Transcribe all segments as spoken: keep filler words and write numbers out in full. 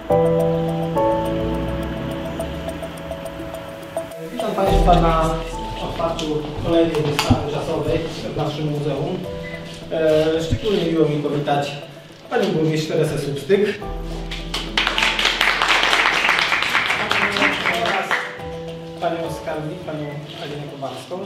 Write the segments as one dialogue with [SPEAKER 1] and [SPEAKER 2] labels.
[SPEAKER 1] Witam Państwa na otwarciu kolejnej wystawy czasowej w naszym muzeum. Szczególnie miło mi powitać Panią Burmistrz Teresę Substyk oraz Panią Skarbnik, Panią Alinę Kowalską.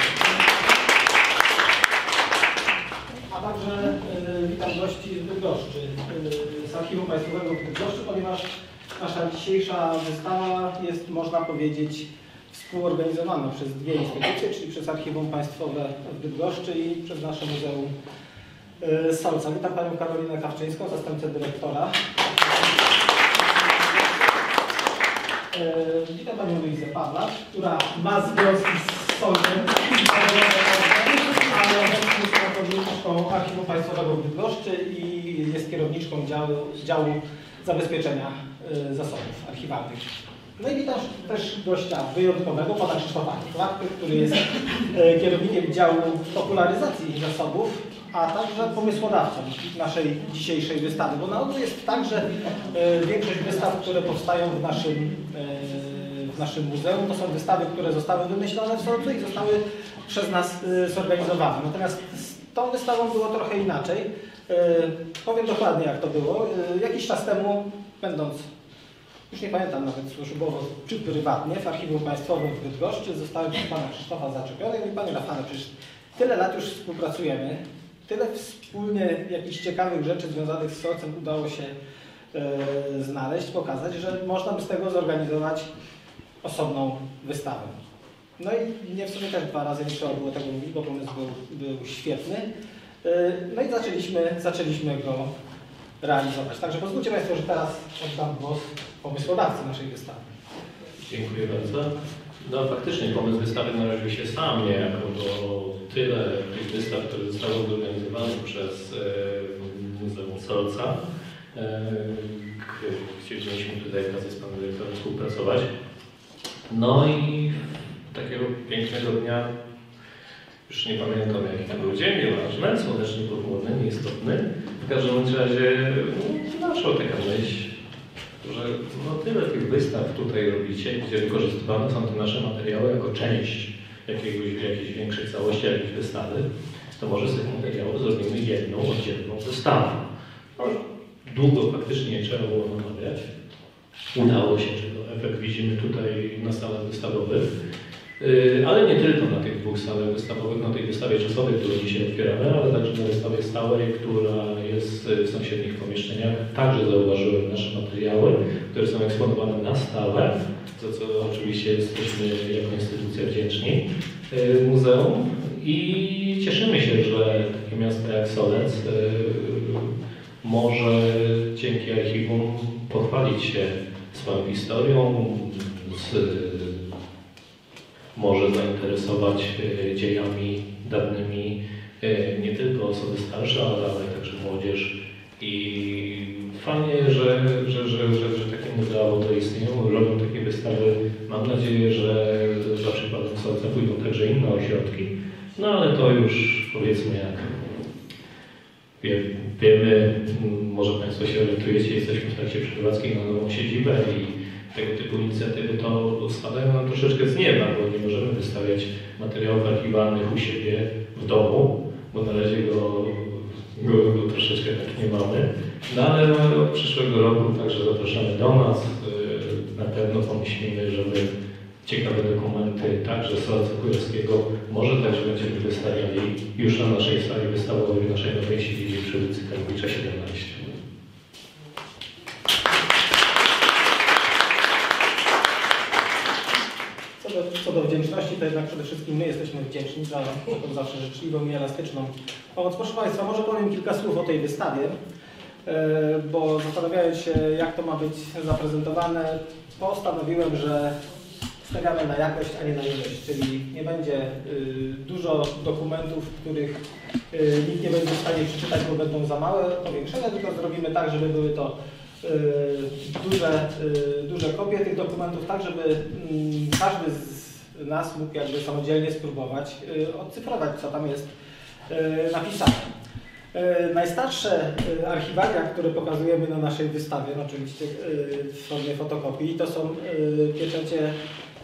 [SPEAKER 1] A także y, witam gości z Bydgoszczy, y, z Archiwum Państwowego w Bydgoszczy, ponieważ nasza dzisiejsza wystawa jest, można powiedzieć, współorganizowana przez dwie instytucje, czyli przez Archiwum Państwowe w Bydgoszczy i przez nasze Muzeum y, Solca. Witam Panią Karolinę Kawczyńską, zastępcę dyrektora. Y, witam Panią Luizę Pawlak, która ma związki z Solcem, ale obecnie jest kierowniczką Archiwum Państwowego w Bydgoszczy i jest kierowniczką działu, działu zabezpieczenia y, zasobów archiwalnych. No i witam też gościa wyjątkowego, pana Krzysztofa Klapkę, który jest y, kierownikiem działu popularyzacji zasobów, a także pomysłodawcą naszej dzisiejszej wystawy. Bo na ogół jest tak, że y, większość wystaw, które powstają w naszym, y, w naszym muzeum, to są wystawy, które zostały wymyślone w Solcu i zostały przez nas y, zorganizowane. Natomiast z tą wystawą było trochę inaczej. Y, powiem dokładnie, jak to było. Y, jakiś czas temu, będąc, już nie pamiętam nawet służbowo czy prywatnie, w Archiwum Państwowym w Bydgoszczy zostałem przez pana Krzysztofa zaczepiony i panie Rafale, przecież tyle lat już współpracujemy, tyle wspólnie jakichś ciekawych rzeczy związanych z Solcem udało się y, znaleźć, pokazać, że można by z tego zorganizować osobną wystawę. No i nie w sumie też dwa razy nie trzeba było tego mówić, bo pomysł był, był świetny. No i zaczęliśmy, zaczęliśmy go realizować. Także pozwólcie Państwo, że teraz oddam głos pomysłodawcy naszej wystawy.
[SPEAKER 2] Dziękuję bardzo. No faktycznie pomysł wystawy narodził się sam niejako, bo tyle tych wystaw, które zostały zorganizowane przez e, Muzeum Solca, e, chcieliśmy tutaj razem z panem dyrektorem współpracować. No i takiego pięknego dnia, już nie pamiętam jaki to był dzień, nieważne, słoneczny, pochmurny, nieistotny. W każdym razie no, naszła taka myśl, że no, tyle tych wystaw tutaj robicie, gdzie wykorzystywane są te nasze materiały jako część jakiegoś, jakiejś większej całości, jakiejś wystawy, to może z tych materiałów zrobimy jedną, oddzielną wystawę. No, długo faktycznie nie trzeba było namawiać. Udało się, czego efekt widzimy tutaj na salach wystawowych, yy, ale nie tylko na tych dwóch salach wystawowych, na tej wystawie czasowej, którą dzisiaj otwieramy, ale także na wystawie stałej, która jest w sąsiednich pomieszczeniach. Także zauważyłem nasze materiały, które są eksponowane na stałe, za co oczywiście jesteśmy jako instytucja wdzięczni yy, muzeum i cieszymy się, że takie miasto jak Solec yy, może dzięki archiwum pochwalić się swoją historią, z, może zainteresować dziejami dawnymi nie tylko osoby starsze, ale, ale także młodzież. I fajnie, że, że, że, że, że takie muzea w ogóle istnieją, robią takie wystawy. Mam nadzieję, że za przykładem Solca pójdą także inne ośrodki. No ale to już powiedzmy jak wie, wiemy, może Państwo się orientujecie, jesteśmy w trakcie przeprowadzki na nową siedzibę i tego typu inicjatywy to spadają nam troszeczkę z nieba, bo nie możemy wystawiać materiałów archiwalnych u siebie w domu, bo na razie go, go, go troszeczkę tak nie mamy. No ale od przyszłego roku także zapraszamy do nas. Na pewno pomyślimy, żeby ciekawe dokumenty także z Solca Kujawskiego może także będziemy wystawiali już na naszej sali wystawowej, w naszej nowej siedzibie przy ulicy Karłowicza siedemnaście.
[SPEAKER 1] Co do, co do wdzięczności, to jednak przede wszystkim my jesteśmy wdzięczni za taką zawsze życzliwą i elastyczną pomoc. Proszę Państwa, może powiem kilka słów o tej wystawie, bo zastanawiając się, jak to ma być zaprezentowane, postanowiłem, że stawiamy na jakość, a nie na ilość, czyli nie będzie y, dużo dokumentów, których y, nikt nie będzie w stanie przeczytać, bo będą za małe powiększenia, tylko zrobimy tak, żeby były to y, duże, y, duże kopie tych dokumentów, tak żeby y, każdy z nas mógł jakby samodzielnie spróbować y, odcyfrować, co tam jest y, napisane. E, najstarsze e, archiwalia, które pokazujemy na naszej wystawie, no oczywiście e, w formie fotokopii, to są e, pieczęcie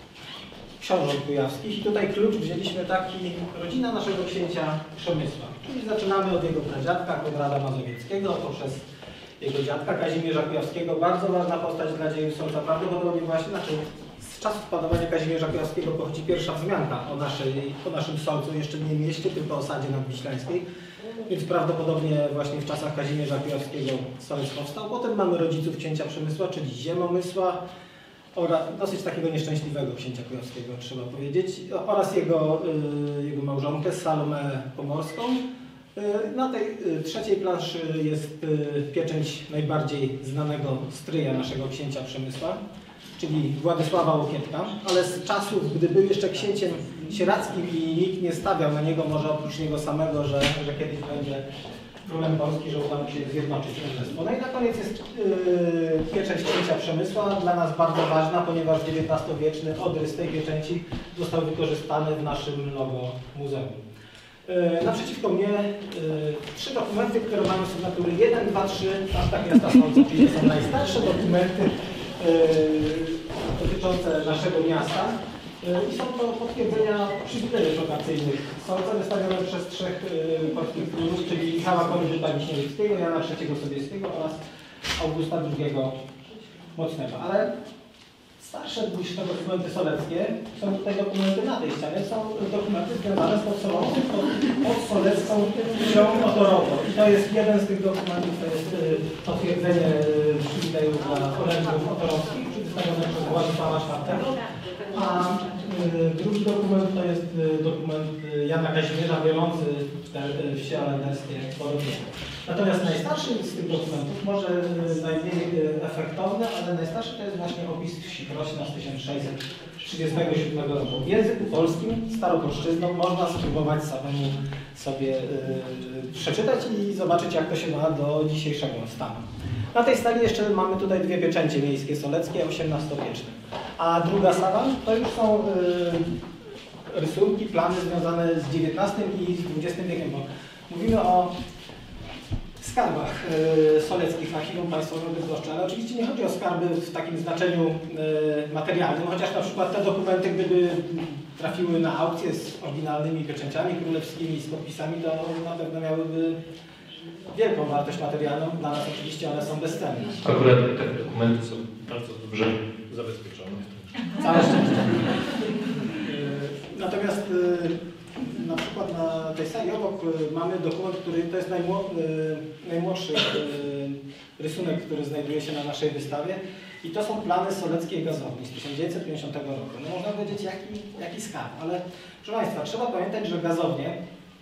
[SPEAKER 1] książąt kujawskich. I tutaj klucz wzięliśmy taki, rodzina naszego księcia Przemysła. Czyli zaczynamy od jego pradziadka Konrada Mazowieckiego, poprzez jego dziadka Kazimierza Kujawskiego. Bardzo ważna postać dla dziejów Solca. Prawdopodobnie właśnie, znaczy z czasów panowania Kazimierza Kujawskiego pochodzi pierwsza wzmianka o, naszej, o naszym Solcu, jeszcze nie mieście, tylko osadzie nadwiślańskiej. Więc prawdopodobnie właśnie w czasach Kazimierza Kujawskiego Solec powstał. Potem mamy rodziców księcia Przemysła, czyli Ziemomysła, oraz dosyć takiego nieszczęśliwego księcia Kujawskiego, trzeba powiedzieć, oraz jego, y, jego małżonkę Salomę Pomorską. Y, na tej y, trzeciej planszy jest y, pieczęć najbardziej znanego stryja naszego księcia Przemysła, czyli Władysława Łokietka, ale z czasów, gdy był jeszcze księciem sieradzkim i nikt nie stawiał na niego, może oprócz niego samego, że, że kiedyś będzie królem Polski, że uda mu się zjednoczyć królestwo. No i na koniec jest yy, pieczęć księcia Przemysła, dla nas bardzo ważna, ponieważ dziewiętnastowieczny odrys tej pieczęci został wykorzystany w naszym logo muzeum. Yy, naprzeciwko mnie yy, trzy dokumenty, które mają sygnatury jeden, dwa, trzy, aż tak miasta Solca, czyli to są najstarsze dokumenty yy, dotyczące naszego miasta. I są to potwierdzenia przywilejów lokacyjnych. Solca wystawione przez trzech y, polskich królów, czyli Michała Korydżyta Wiśniewieckiego, Jana trzeciego Sobieskiego oraz Augusta drugiego Mocnego. Ale starsze niż te dokumenty soleckie są tutaj dokumenty na tej ścianie, są dokumenty związane z podsolową, podsolecką wsią motorową. I to jest jeden z tych dokumentów, to jest y, potwierdzenie y, przywilejów dla orędów motorowskich, przedstawione przez Władysława czwartego. A y, drugi dokument to jest y, dokument y, Jana Kazimierza wielący te y, wsie alenderskie Borowieje. Natomiast najstarszy z tych dokumentów, może y, najmniej y, efektowny, ale najstarszy to jest właśnie opis wsi Krośna z tysiąc sześćset trzydziestego siódmego roku. W języku polskim, staropolszczyzną, można spróbować samemu sobie y, przeczytać i zobaczyć, jak to się ma do dzisiejszego stanu. Na tej sali jeszcze mamy tutaj dwie pieczęcie miejskie soleckie, osiemnastowieczne. A druga sala to już są y, rysunki, plany związane z dziewiętnastym i z dwudziestym wiekiem, bo mówimy o skarbach y, soleckich w Archiwum Państwowym w Bydgoszczy, ale oczywiście nie chodzi o skarby w takim znaczeniu y, materialnym, chociaż na przykład te dokumenty, gdyby trafiły na aukcję z oryginalnymi pieczęciami królewskimi, z podpisami, to na pewno miałyby wielką wartość materialną. Dla nas oczywiście one są bezcenne.
[SPEAKER 2] Akurat te dokumenty są bardzo dobrze zabezpieczone.
[SPEAKER 1] Całe szczęście. Natomiast na przykład na tej sali obok mamy dokument, który to jest najmłodszy rysunek, który znajduje się na naszej wystawie. I to są plany soleckiej gazowni z tysiąc dziewięćset pięćdziesiątego roku. No można powiedzieć, jaki, jaki skarb, ale proszę Państwa, trzeba pamiętać, że gazownie,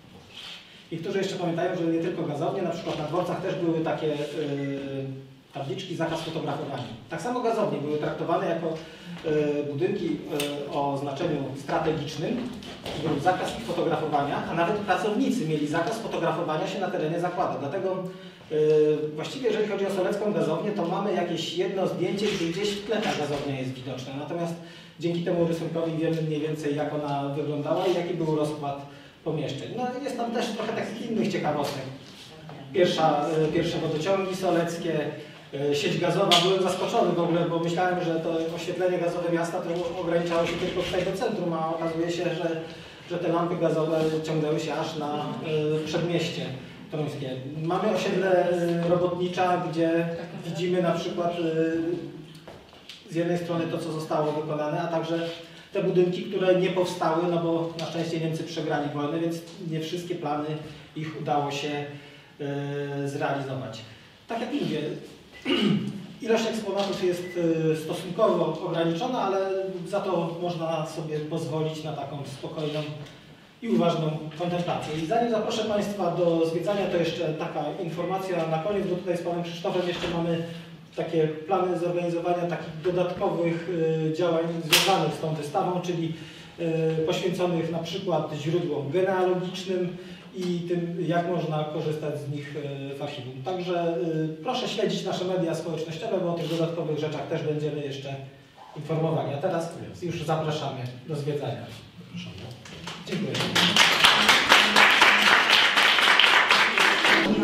[SPEAKER 1] i którzy jeszcze pamiętają, że nie tylko gazownie, na przykład na dworcach też były takie yy, tabliczki zakaz fotografowania. Tak samo gazownie były traktowane jako yy, budynki yy, o znaczeniu strategicznym, był zakaz ich fotografowania, a nawet pracownicy mieli zakaz fotografowania się na terenie zakładu. Dlatego yy, właściwie jeżeli chodzi o solecką gazownię, to mamy jakieś jedno zdjęcie, gdzie gdzieś w tle ta gazownia jest widoczna. Natomiast dzięki temu rysunkowi wiemy mniej więcej, jak ona wyglądała i jaki był rozkład pomieszczeń. No jest tam też trochę takich innych ciekawostek. Pierwsza, pierwsze wodociągi soleckie, sieć gazowa. Byłem zaskoczony w ogóle, bo myślałem, że to oświetlenie gazowe miasta to ograniczało się tylko tutaj do centrum, a okazuje się, że, że te lampy gazowe ciągnęły się aż na y, przedmieście toruńskie. Mamy osiedle y, robotnicza, gdzie widzimy na przykład y, z jednej strony to, co zostało wykonane, a także te budynki, które nie powstały, no bo na szczęście Niemcy przegrali wojnę, więc nie wszystkie plany ich udało się y, zrealizować. Tak jak mówię, ilość eksponatów jest y, stosunkowo ograniczona, ale za to można sobie pozwolić na taką spokojną i uważną kontemplację. I zanim zaproszę Państwa do zwiedzania, to jeszcze taka informacja na koniec, bo tutaj z Panem Krzysztofem jeszcze mamy takie plany zorganizowania takich dodatkowych y, działań związanych z tą wystawą, czyli y, poświęconych na przykład źródłom genealogicznym i tym, jak można korzystać z nich y, w archiwum. Także y, proszę śledzić nasze media społecznościowe, bo o tych dodatkowych rzeczach też będziemy jeszcze informowani. A teraz już zapraszamy do zwiedzania. Dziękuję.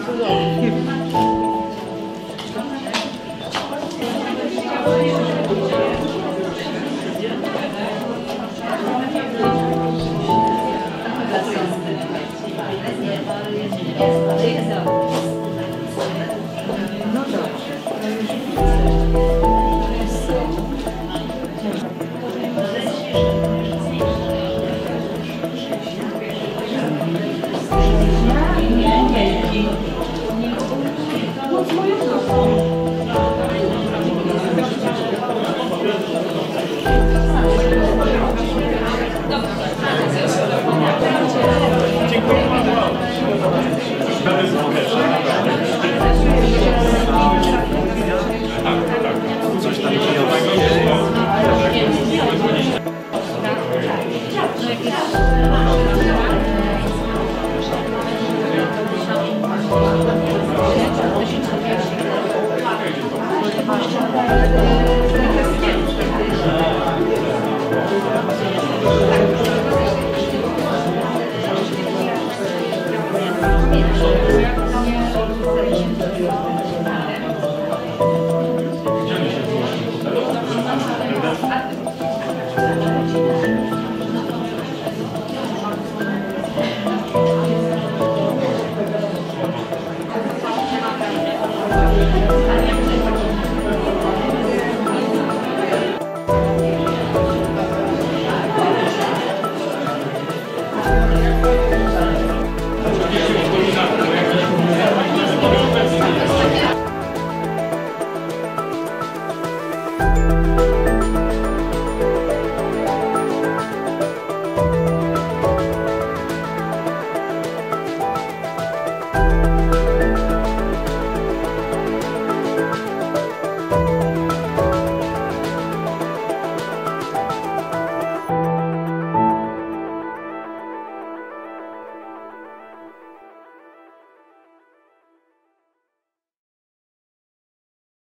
[SPEAKER 3] Thank you.